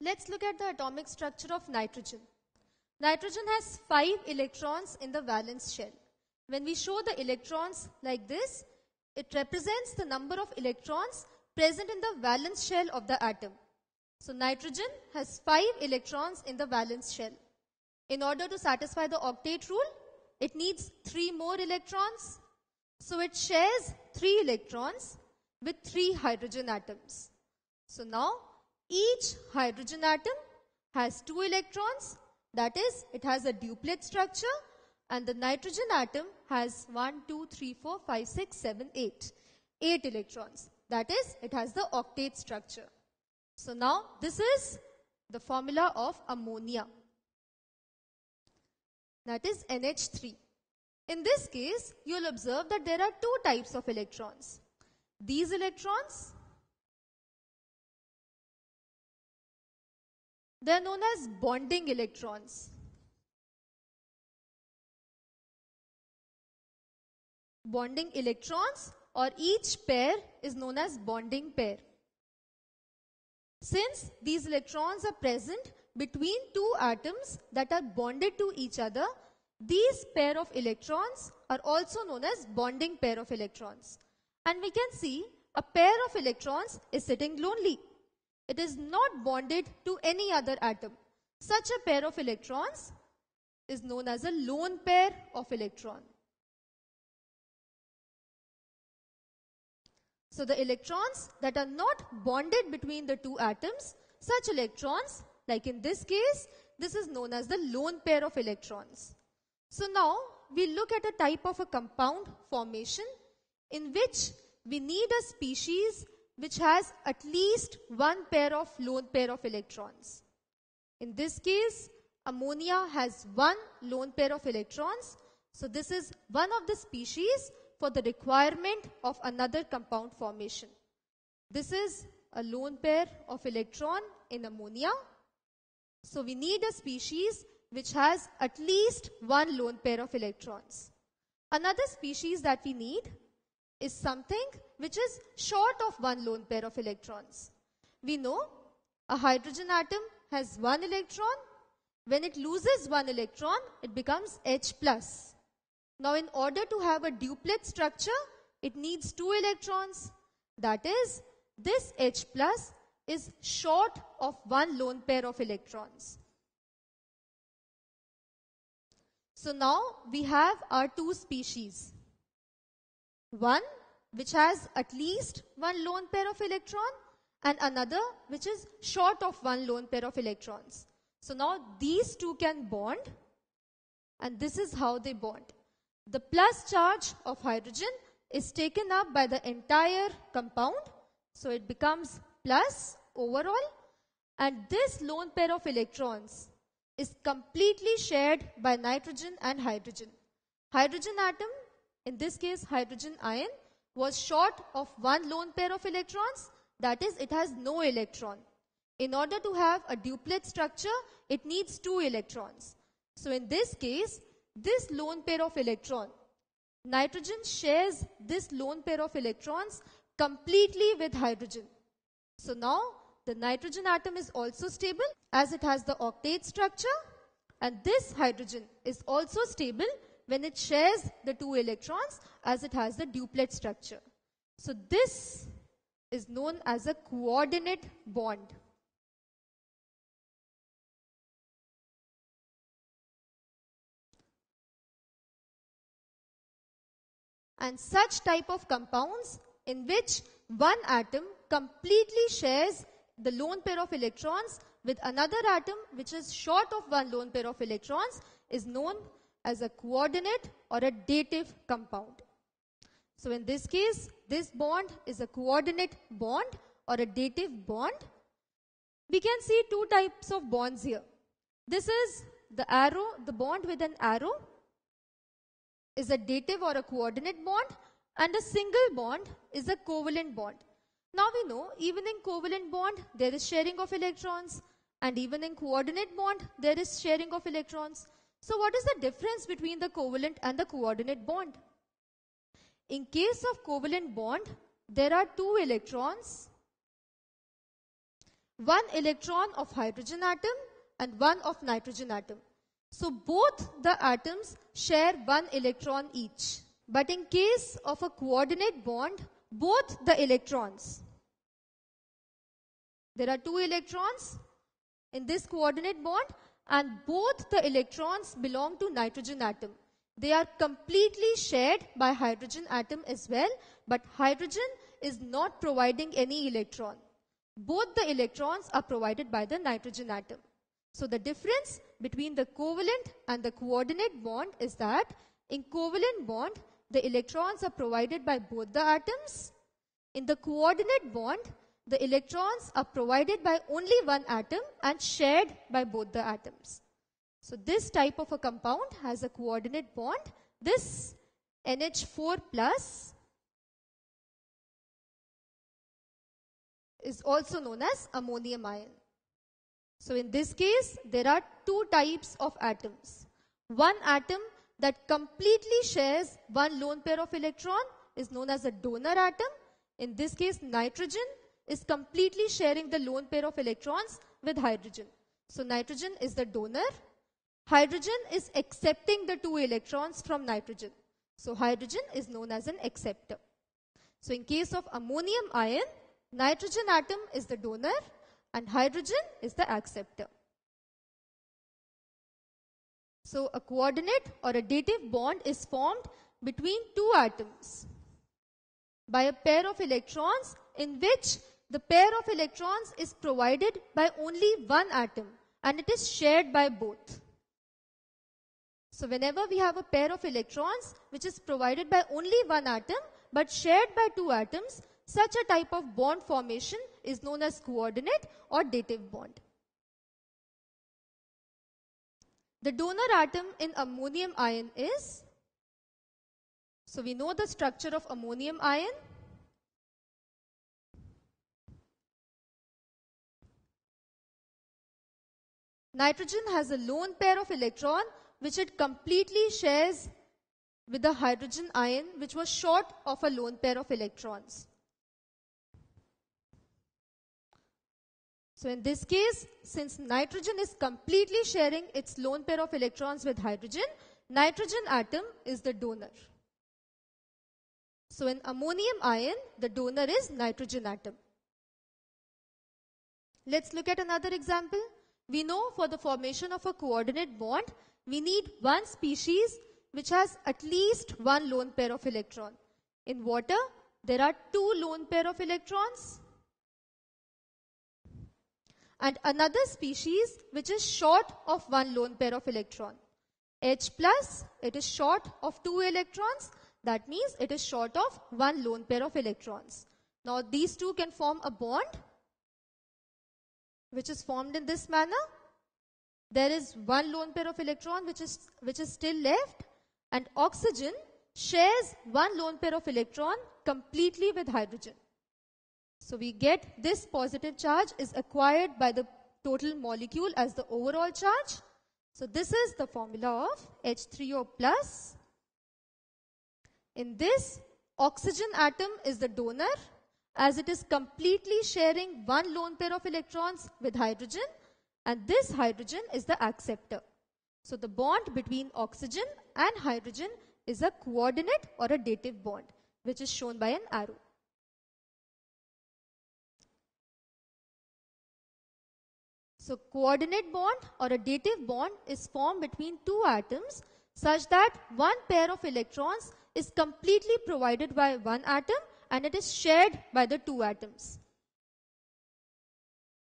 Let's look at the atomic structure of nitrogen. Nitrogen has 5 electrons in the valence shell. When we show the electrons like this, it represents the number of electrons present in the valence shell of the atom. So nitrogen has 5 electrons in the valence shell. In order to satisfy the octet rule, it needs 3 more electrons. So it shares 3 electrons with 3 hydrogen atoms. So now each hydrogen atom has 2 electrons. That is, it has a duplet structure, and the nitrogen atom has 1, 2, 3, 4, 5, 6, 7, 8. 8 electrons. That is, it has the octet structure. So now this is the formula of ammonia. That is NH3. In this case, you will observe that there are 2 types of electrons. These electrons, they are known as bonding electrons. Bonding electrons, or each pair is known as bonding pair. Since these electrons are present between 2 atoms that are bonded to each other, these pair of electrons are also known as bonding pair of electrons. And we can see a pair of electrons is sitting lonely. It is not bonded to any other atom. Such a pair of electrons is known as a lone pair of electron. So the electrons that are not bonded between the 2 atoms, such electrons, like in this case, this is known as the lone pair of electrons. So now we look at a type of a compound formation in which we need a species which has at least 1 pair of lone pair of electrons. In this case, ammonia has 1 lone pair of electrons. So this is one of the species for the requirement of another compound formation. This is a lone pair of electron in ammonia. So we need a species which has at least 1 lone pair of electrons. Another species that we need is something which is short of 1 lone pair of electrons. We know a hydrogen atom has 1 electron. When it loses 1 electron, it becomes H+. Now in order to have a duplet structure, it needs 2 electrons. That is, this H+ is short of 1 lone pair of electrons. So now we have our 2 species. One which has at least 1 lone pair of electron, and another which is short of 1 lone pair of electrons. So now these 2 can bond, and this is how they bond. The plus charge of hydrogen is taken up by the entire compound, so it becomes plus overall, and this lone pair of electrons is completely shared by nitrogen and hydrogen. Hydrogen atom, in this case hydrogen ion, was short of 1 lone pair of electrons, that is, it has no electron. In order to have a duplet structure, it needs 2 electrons. So in this case, this lone pair of electron, nitrogen shares this lone pair of electrons completely with hydrogen. So now the nitrogen atom is also stable as it has the octet structure, and this hydrogen is also stable when it shares the 2 electrons as it has the duplet structure. So this is known as a coordinate bond. And such type of compounds in which one atom completely shares the lone pair of electrons with another atom which is short of 1 lone pair of electrons is known as a coordinate or a dative compound. So in this case, this bond is a coordinate bond or a dative bond. We can see 2 types of bonds here. This is the arrow, the bond with an arrow is a dative or a coordinate bond, and a single bond is a covalent bond. Now we know even in covalent bond there is sharing of electrons, and even in coordinate bond there is sharing of electrons. So what is the difference between the covalent and the coordinate bond? In case of covalent bond, there are 2 electrons one electron of hydrogen atom and one of nitrogen atom. So both the atoms share one electron each. But in case of a coordinate bond, both the electrons, there are two electrons in this coordinate bond and both the electrons belong to nitrogen atom. They are completely shared by hydrogen atom as well, but hydrogen is not providing any electron. Both the electrons are provided by the nitrogen atom. So the difference between the covalent and the coordinate bond is that in covalent bond, the electrons are provided by both the atoms. In the coordinate bond, the electrons are provided by only one atom and shared by both the atoms. So this type of a compound has a coordinate bond. This NH4 plus is also known as ammonium ion. So in this case, there are two types of atoms. One atom that completely shares one lone pair of electron is known as a donor atom. In this case, nitrogen is completely sharing the lone pair of electrons with hydrogen. So nitrogen is the donor. Hydrogen is accepting the two electrons from nitrogen. So hydrogen is known as an acceptor. So in case of ammonium ion, nitrogen atom is the donor and hydrogen is the acceptor. So a coordinate or a dative bond is formed between two atoms by a pair of electrons in which the pair of electrons is provided by only one atom and it is shared by both. So whenever we have a pair of electrons which is provided by only one atom but shared by two atoms, such a type of bond formation is known as coordinate or dative bond. The donor atom in ammonium ion is, so we know the structure of ammonium ion. Nitrogen has a lone pair of electron which it completely shares with the hydrogen ion which was short of a lone pair of electrons. So in this case, since nitrogen is completely sharing its lone pair of electrons with hydrogen, nitrogen atom is the donor. So in ammonium ion, the donor is nitrogen atom. Let's look at another example. We know for the formation of a coordinate bond, we need one species which has at least one lone pair of electron. In water, there are two lone pair of electrons. And another species which is short of one lone pair of electron. H plus, it is short of two electrons. That means it is short of one lone pair of electrons. Now these two can form a bond which is formed in this manner. There is one lone pair of electron which is still left, and oxygen shares one lone pair of electron completely with hydrogen. So we get this positive charge is acquired by the total molecule as the overall charge. So this is the formula of H3O plus. In this, oxygen atom is the donor as it is completely sharing one lone pair of electrons with hydrogen, and this hydrogen is the acceptor. So the bond between oxygen and hydrogen is a coordinate or a dative bond, which is shown by an arrow. So coordinate bond or a dative bond is formed between two atoms such that one pair of electrons is completely provided by one atom and it is shared by the two atoms.